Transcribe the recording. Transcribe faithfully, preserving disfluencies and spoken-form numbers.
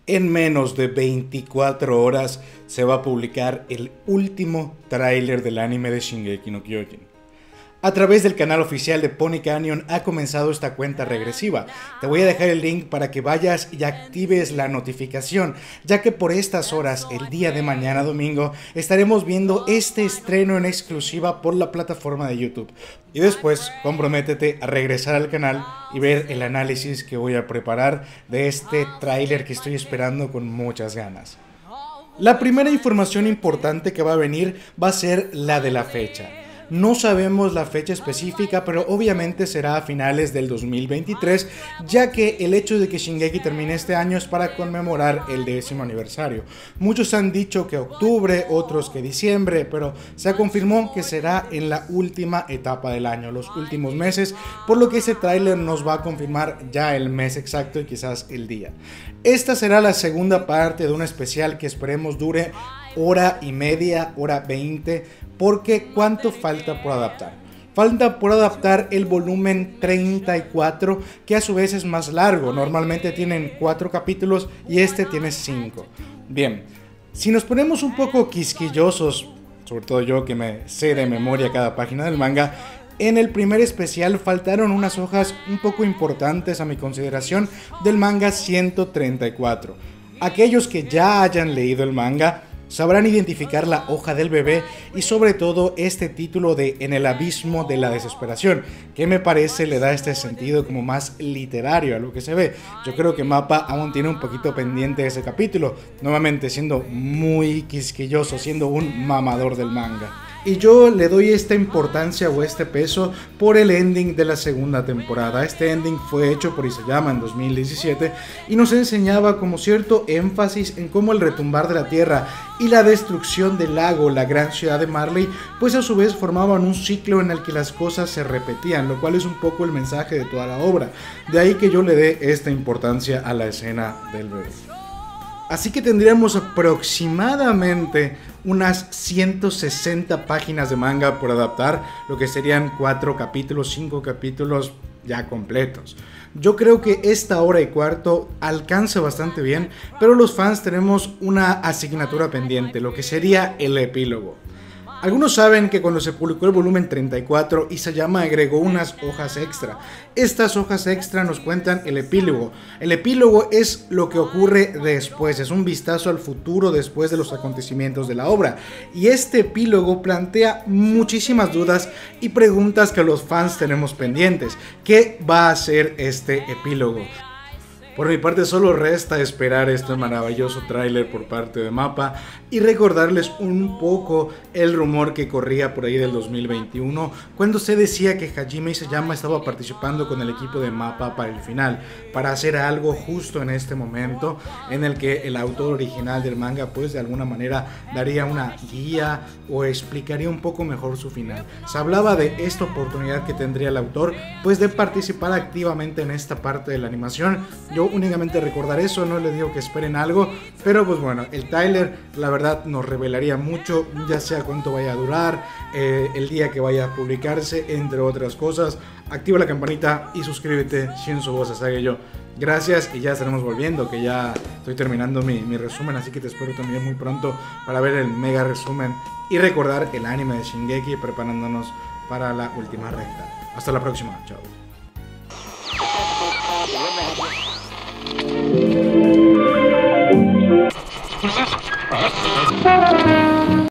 En menos de veinticuatro horas se va a publicar el último tráiler del anime de Shingeki no Kyojin. A través del canal oficial de Pony Canyon ha comenzado esta cuenta regresiva. Te voy a dejar el link para que vayas y actives la notificación, ya que por estas horas, el día de mañana domingo, estaremos viendo este estreno en exclusiva por la plataforma de YouTube. Y después, comprométete a regresar al canal y ver el análisis que voy a preparar de este tráiler que estoy esperando con muchas ganas. La primera información importante que va a venir va a ser la de la fecha. No sabemos la fecha específica, pero obviamente será a finales del dos mil veintitrés, ya que el hecho de que Shingeki termine este año es para conmemorar el décimo aniversario. Muchos han dicho que octubre, otros que diciembre, pero se confirmó que será en la última etapa del año, los últimos meses, por lo que ese tráiler nos va a confirmar ya el mes exacto y quizás el día. Esta será la segunda parte de un especial que esperemos dure hora y media, hora veinte, porque ¿cuánto falta por adaptar? Falta por adaptar el volumen treinta y cuatro, que a su vez es más largo. Normalmente tienen cuatro capítulos y este tiene cinco. Bien, si nos ponemos un poco quisquillosos, sobre todo yo que me sé de memoria cada página del manga, en el primer especial faltaron unas hojas un poco importantes a mi consideración del manga ciento treinta y cuatro. Aquellos que ya hayan leído el manga sabrán identificar la hoja del bebé y sobre todo este título de En el abismo de la desesperación, que me parece le da este sentido como más literario a lo que se ve. Yo creo que Mappa aún tiene un poquito pendiente ese capítulo, nuevamente siendo muy quisquilloso, siendo un mamador del manga. Y yo le doy esta importancia o este peso por el ending de la segunda temporada. Este ending fue hecho por Isayama en dos mil diecisiete y nos enseñaba como cierto énfasis en cómo el retumbar de la tierra y la destrucción del lago, la gran ciudad de Marley, pues a su vez formaban un ciclo en el que las cosas se repetían, lo cual es un poco el mensaje de toda la obra. De ahí que yo le dé esta importancia a la escena del bebé. Así que tendríamos aproximadamente unas ciento sesenta páginas de manga por adaptar, lo que serían cuatro capítulos, cinco capítulos ya completos. Yo creo que esta hora y cuarto alcanza bastante bien, pero los fans tenemos una asignatura pendiente, lo que sería el epílogo. Algunos saben que cuando se publicó el volumen treinta y cuatro, Isayama agregó unas hojas extra. Estas hojas extra nos cuentan el epílogo. El epílogo es lo que ocurre después, es un vistazo al futuro después de los acontecimientos de la obra. Y este epílogo plantea muchísimas dudas y preguntas que los fans tenemos pendientes. ¿Qué va a ser este epílogo? Por mi parte solo resta esperar este maravilloso tráiler por parte de Mappa y recordarles un poco el rumor que corría por ahí del dos mil veintiuno, cuando se decía que Hajime Isayama estaba participando con el equipo de Mappa para el final, para hacer algo justo en este momento en el que el autor original del manga pues de alguna manera daría una guía o explicaría un poco mejor su final. Se hablaba de esta oportunidad que tendría el autor pues de participar activamente en esta parte de la animación. Yo únicamente recordar eso, no les digo que esperen algo, pero pues bueno, el tráiler la verdad nos revelaría mucho, ya sea cuánto vaya a durar, eh, el día que vaya a publicarse, entre otras cosas. Activa la campanita y suscríbete, Shinzo Sasage yo. Gracias y ya estaremos volviendo, que ya estoy terminando mi, mi resumen, así que te espero también muy pronto para ver el mega resumen y recordar el anime de Shingeki preparándonos para la última recta. Hasta la próxima, chao.